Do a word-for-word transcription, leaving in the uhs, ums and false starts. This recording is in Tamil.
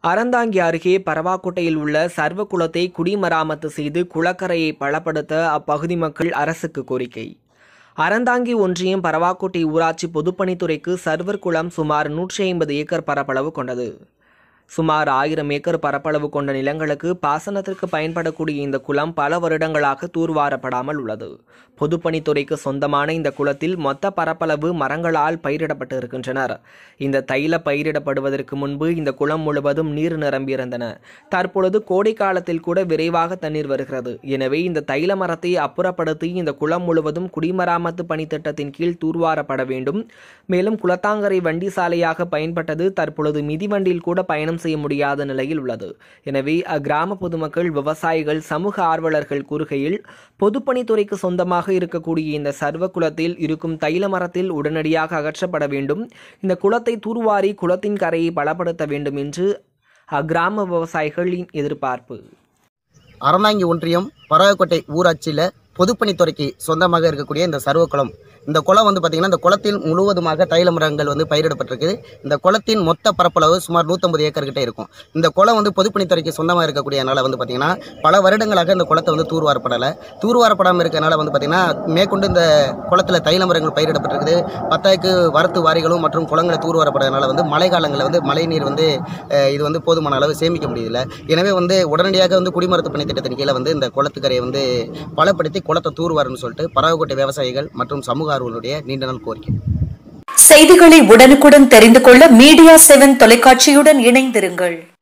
அறந்தாங்கி அருகே பரவாக்கோட்டையில் உள்ள சர்வ குளத்தை குடிமராமத்து செய்து குளக்கரையை பலப்படுத்த அப்பகுதி மக்கள் அரசுக்கு கோரிக்கை. அறந்தாங்கி ஒன்றியம் பரவாக்கோட்டை ஊராட்சி பொதுப்பணித்துறைக்கு சர்வர் குளம் சுமார் நூற்றி ஐம்பது ஏக்கர் பரப்பளவு கொண்டது. சுமார் ஆயிரம் ஏக்கர் பரப்பளவு கொண்ட நிலங்களுக்கு பாசனத்திற்கு பயன்படக்கூடிய இந்த குளம் பல வருடங்களாக தூர்வாரப்படாமல் உள்ளது. பொதுப்பணித்துறைக்கு சொந்தமான இந்த குளத்தில் மொத்த பரப்பளவு மரங்களால் பயிரிடப்பட்டு இருக்கின்றனர். இந்த தைல பயிரிடப்படுவதற்கு முன்பு இந்த குளம் முழுவதும் நீர் நிரம்பியிருந்தன. தற்பொழுது கோடை காலத்தில் கூட விரைவாக தண்ணீர் வருகிறது. எனவே இந்த தைல மரத்தை அப்புறப்படுத்தி இந்த குளம் முழுவதும் குடிமராமத்து பணி திட்டத்தின் கீழ் தூர்வாரப்பட வேண்டும். மேலும் குளத்தாங்கரை வண்டி சாலையாக பயன்பட்டது தற்பொழுது மிதிவண்டியில் கூட பயணம் செய்ய முடியாத நிலையில் உள்ளது. எனவே அக்கிராம பொதுமக்கள், விவசாயிகள், சமூக ஆர்வலர்கள் கூறுகையில், பொதுப்பணித்துறைக்கு சொந்தமாக இருக்கக்கூடிய இந்த சர்வ குளத்தில் இருக்கும் தைல மரத்தில் உடனடியாக அகற்றப்பட வேண்டும். இந்த குளத்தை தூர்வாரி குளத்தின் கரையை பலப்படுத்த வேண்டும் என்று அக்கிராம விவசாயிகளின் எதிர்பார்ப்பு. அறந்தாங்கி ஒன்றியம் பரவாக்கோட்டை ஊராட்சியில் பொதுப்பணித்துறைக்கு சொந்தமாக இருக்கக்கூடிய இந்த சர்வ குளம், இந்த குளம் வந்து பார்த்திங்கன்னா இந்த குளத்தில் முழுவதுமாக தைல மரங்கள் வந்து பயிரிடப்பட்டிருக்குது. இந்த குளத்தின் மொத்த பரப்பளவு சுமார் நூற்றம்பது ஏக்கர் கிட்ட இருக்கும். இந்த குளம் வந்து பொதுப்பணித்துறைக்கு சொந்தமாக இருக்கக்கூடியனால வந்து பார்த்திங்கன்னா பல வருடங்களாக இந்த குளத்தை வந்து தூர்வாரப்படலை. தூர்வாரப்படாமல் இருக்கிறனால வந்து பார்த்திங்கன்னா மேற்கொண்டு இந்த குளத்தில் தைல மரங்கள் பயிரிடப்பட்டிருக்குது. பத்தாயிரக்கு வரத்து வாரிகளும் மற்றும் குளங்களை தூர்வாரப்படுறதுனால வந்து மழை காலங்களில் வந்து மழை நீர் வந்து இது வந்து போதுமான அளவு சேமிக்க முடியல. எனவே வந்து உடனடியாக வந்து குடிமராமத்து பணி திட்டத்தின் கீழே வந்து இந்த குளத்துக்கரையை வந்து பலப்படுத்தி குளத்தை தூர்வாருன்னு சொல்லிட்டு பரவாக்கோட்டை விவசாயிகள் மற்றும் சமூக ஆர்வலருடைய நீண்ட நாள் கோரிக்கை. செய்திகளை உடனுக்குடன் தெரிந்து கொள்ள மீடியா செவன் தொலைக்காட்சியுடன் இணைந்திருங்கள்.